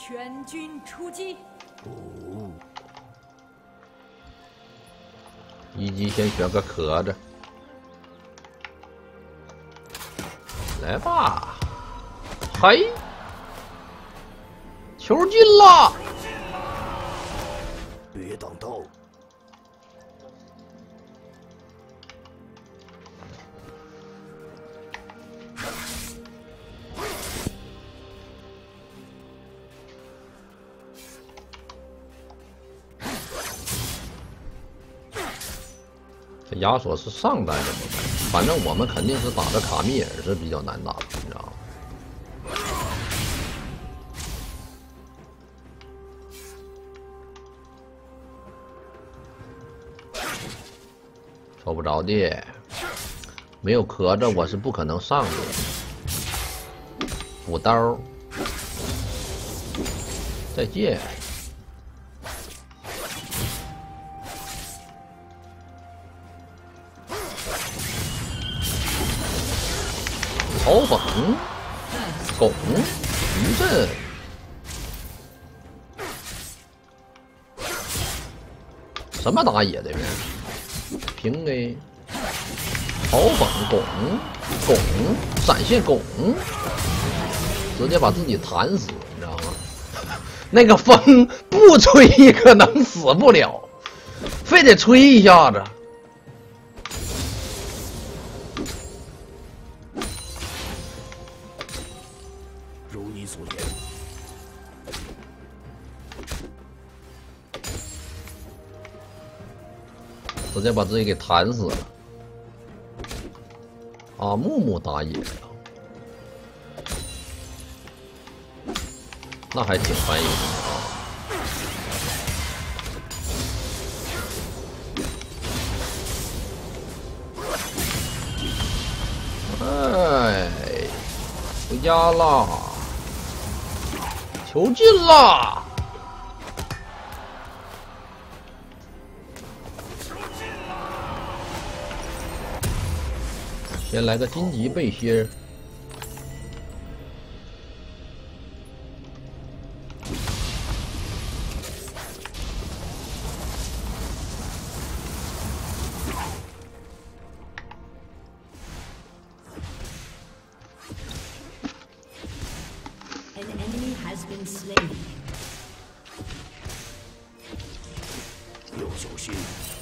全军出击！ 一级先选个壳子，来吧，嘿，球进了！ 别挡道！ 这亚索是上单怎么办？反正我们肯定是打的卡米尔是比较难打的，你知道吗？抽不着的，没有壳子我是不可能上的。补刀，再见。嘲讽，拱，余震，什么打野的人？平 A， 嘲讽拱，拱，闪现拱，直接把自己弹死，你知道吗？那个风不吹可能死不了，非得吹一下子。直接把自己给弹死了。啊，木木打野呀，那还挺烦人的啊！哎，回家啦！球进啦！先来个荆棘背心儿。 要小心！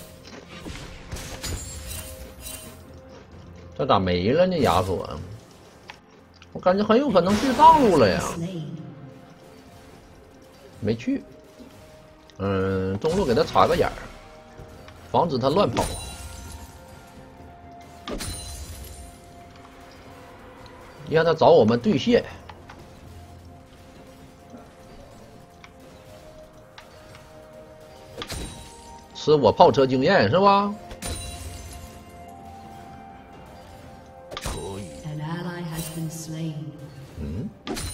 这咋没了呢？亚索，我感觉很有可能去上路了呀。没去。中路给他插个眼儿，防止他乱跑。你看他找我们对线。吃我炮车经验是吧？ 可以。 嗯。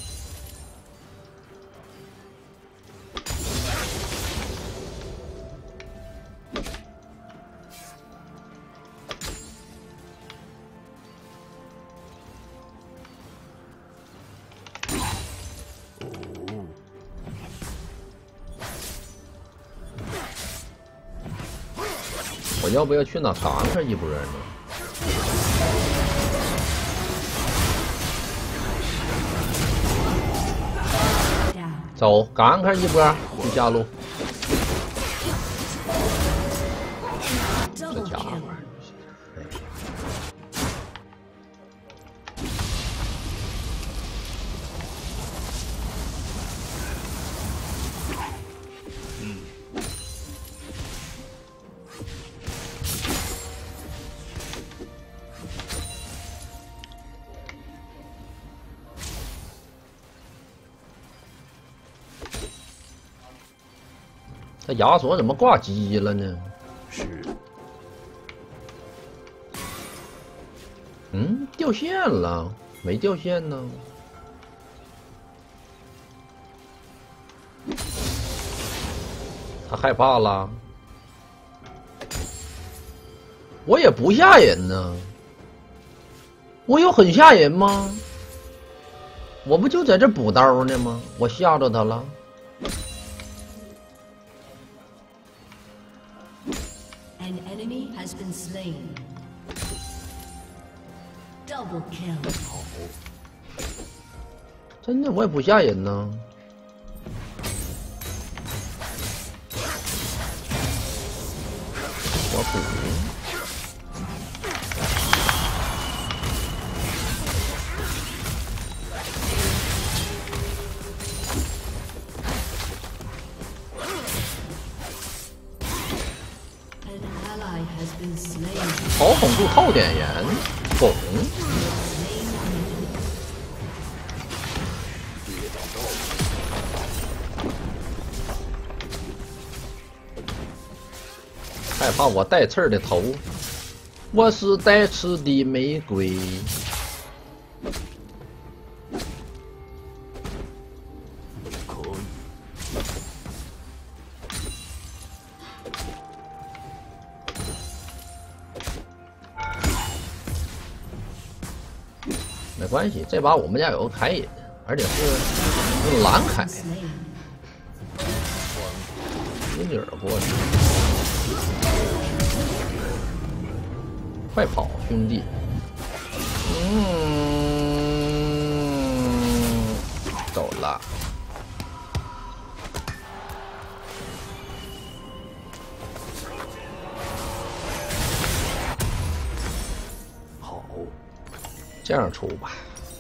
我要不要去哪尝尝一波呢？走，赶看一波去下路。这家伙，这亚索怎么挂机了呢？ 是。 掉线了，没掉线呢。他害怕了。我也不吓人呢，我有很吓人吗？我不就在这补刀呢吗？我吓着他了。 has been slain. Double kill. 真的我也不吓人呢。我补。 好捧住套点烟，拱。害怕我带刺儿的头，我是带刺的玫瑰。 可以。 没关系，这把我们家有个凯隐，而且是用蓝凯，一米儿过去，快跑，兄弟！走了。 好。 这样出吧，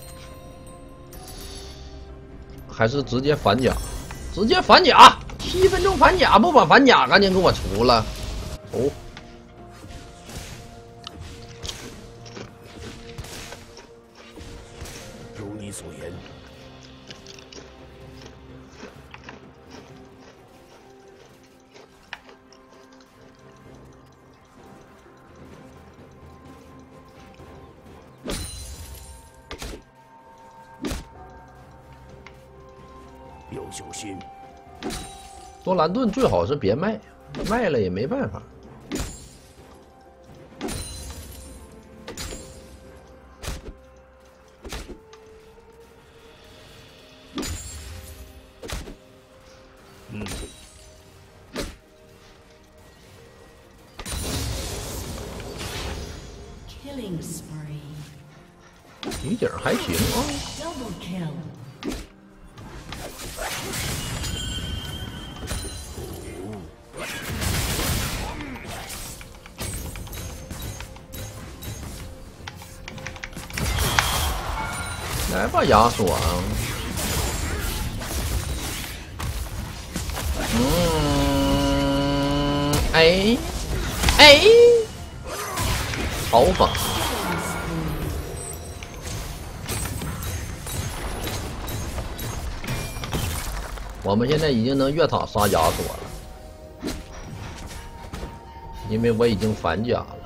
还是直接反甲？直接反甲，7分钟反甲，不把反甲赶紧给我出了。哦， 如你所言。要小心。 多兰顿最好是别卖，卖了也没办法。 Killing spree. 鱼景还行啊。 Double kill. 来吧，亚索。哎，好吧。我们现在已经能越塔杀亚索了，因为我已经反甲了。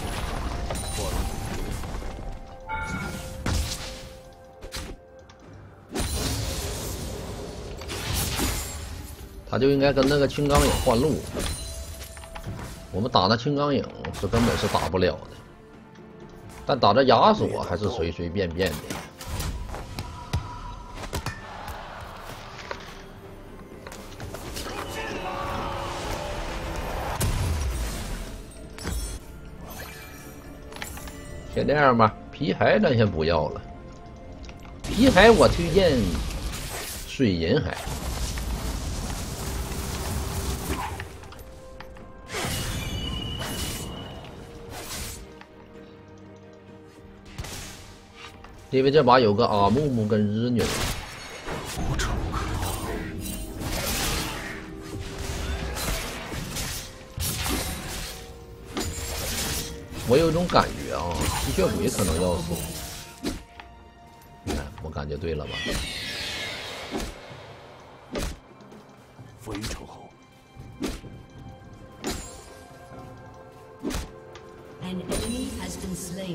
他就应该跟那个青钢影换路，我们打那青钢影是根本是打不了的，但打这亚索还是随随便便的。先这样吧，皮海咱先不要了，皮海我推荐水银海。 因为这把有个阿木木跟日女， 无处可逃。 我有一种感觉啊，吸血鬼可能要死。你看，我感觉对了吧？ 非常好。 An enemy has been slain.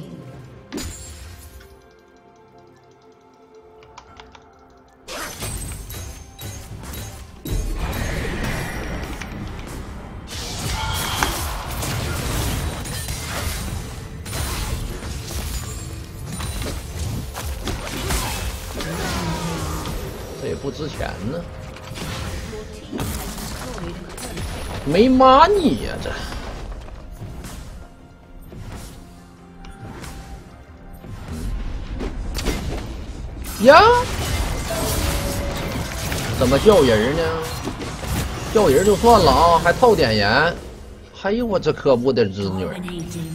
这也不值钱呢，没 money 呀这。 呀，怎么叫人呢？叫人就算了啊，还套点盐。哎呦我这可恶的侄女！ Dominating.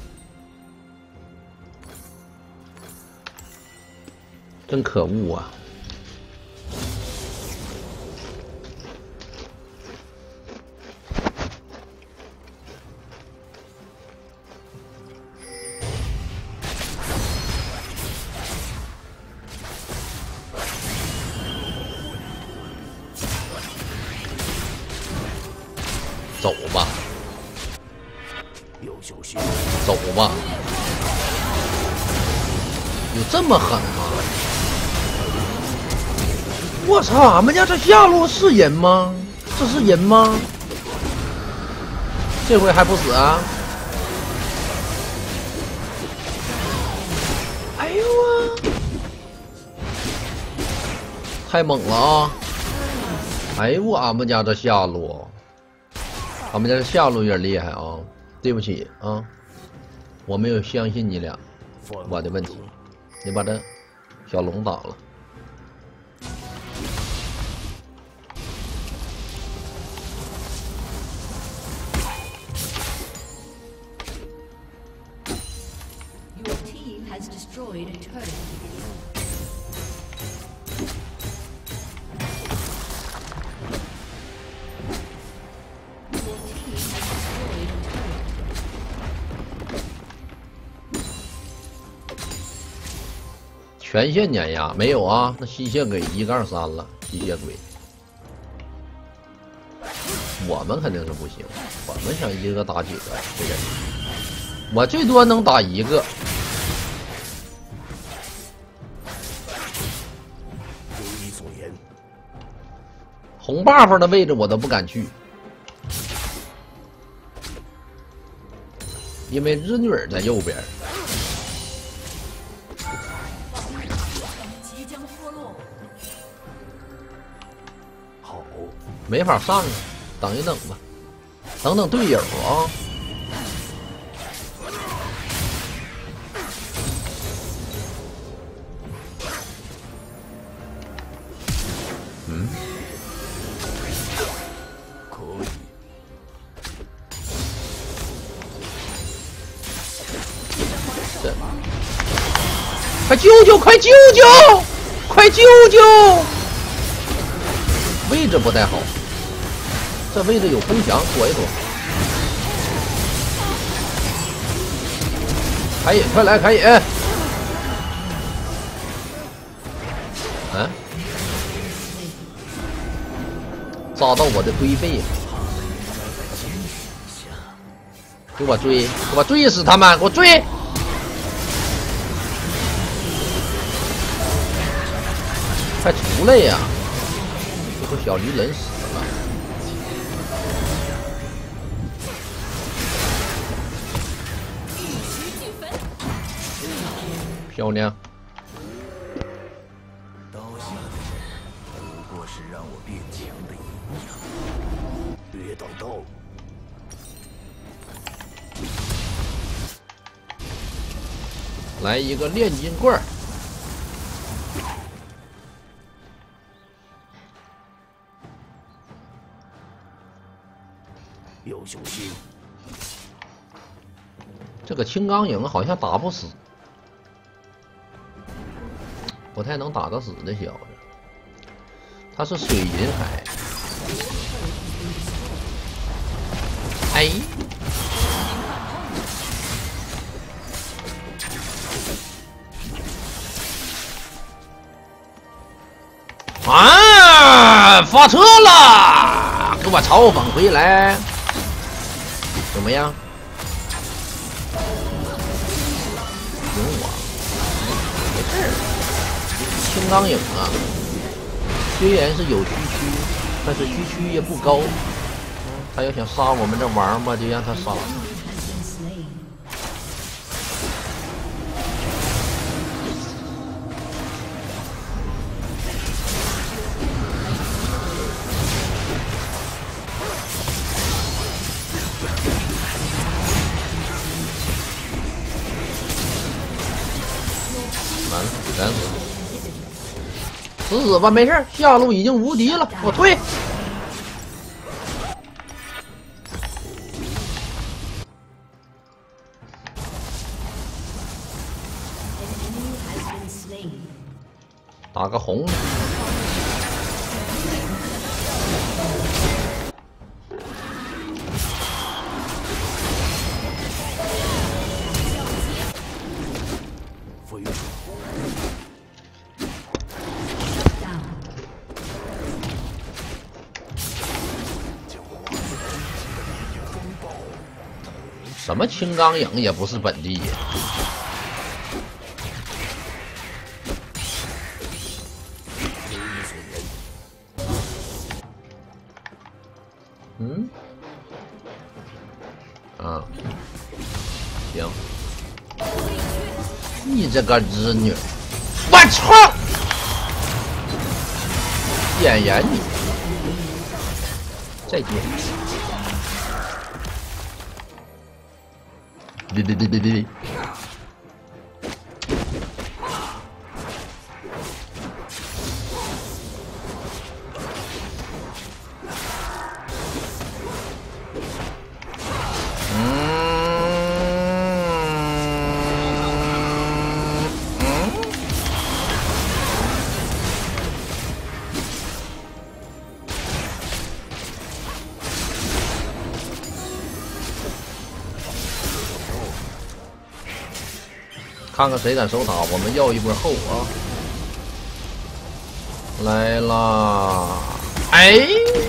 真可恶啊！走吧， 要小心。 走吧，有这么狠吗？我操！俺们家这下路是人吗？这是人吗？这回还不死啊？哎呦啊！太猛了啊！哎呦，俺们家这下路，俺们家这下路有点厉害啊！对不起啊，我没有相信你俩，我的问题，你把这小龙打了。 Your team has destroyed a turret. Your team has destroyed a turret. 全线碾压没有啊？那吸血鬼1-3了，吸血鬼，我们肯定是不行，我们想一个打几个这人，我最多能打一个。 如你所言， 红 buff 的位置我都不敢去，因为日女儿在右边。 即将脱落。 好， 没法上啊，等一等吧，等等队友啊。嗯， 可以。 这，快救救！快救救！快救救！位置不太好。 这位置有风墙，躲一躲。开野，快来开野！嗯，遭到我的龟背了，给我追，给我追死他们！给我追！快出来呀！这不小驴人死了。 漂亮！ 刀下的人不过是让我变强的营养。别挡道！ 来一个炼金罐。 要小心。 这个青钢影好像打不死。 不太能打得死这小子，他是水银海。哎，啊！发车了，给我嘲讽回来，怎么样？赢我，没事。 青钢影啊，虽然是有区区，但是区也不高。他要想杀我们这王八，就让他杀。完了，赶死！ 死吧，没事，下路已经无敌了，我退。打个红。 飞什么青钢影也不是本地。嗯，啊，行，你这个侄女，我操！演员你，再见。对。看看谁敢守塔，我们要一波后啊！来啦！哎，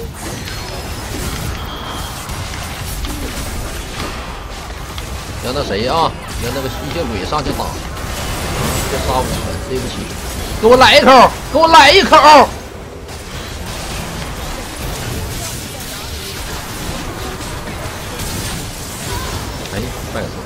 让那谁啊，让那个吸血鬼上去打，别杀我们，对不起，给我来一口，给我来一口！哎，快死！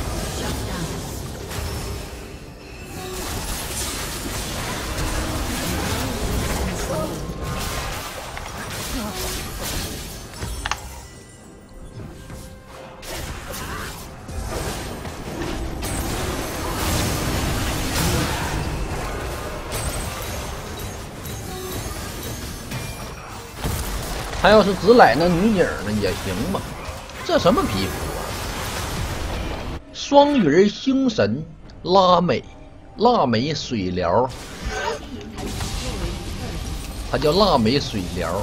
他要是只来那女警呢也行吧，这什么皮肤啊？双鱼星神拉美水疗，它叫腊美水疗。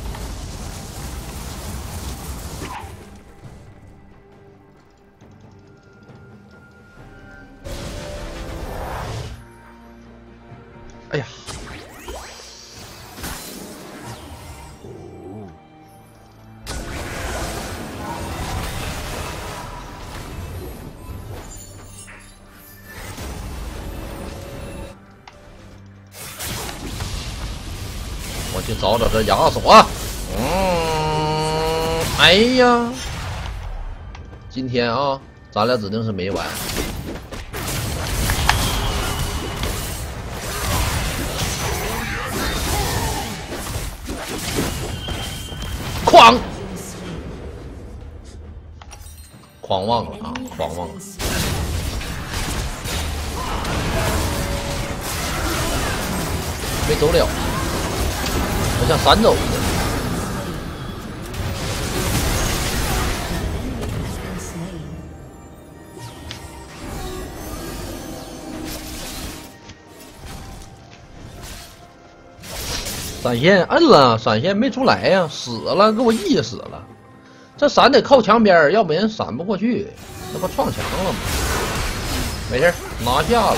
哎呀！我去找找这亚索。哎呀，今天啊，咱俩指定是没完。狂妄了啊！狂妄了！没走了，我想闪走。闪现摁了，闪现没出来呀，死了，给我熠死了。这闪得靠墙边，要不然闪不过去，那不撞墙了吗？没事，拿下了。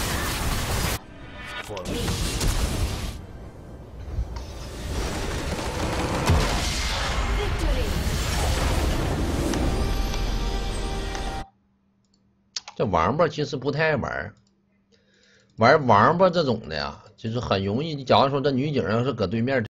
这王八其实不太爱玩王八这种的呀，就是很容易。假如说这女警要是搁对面。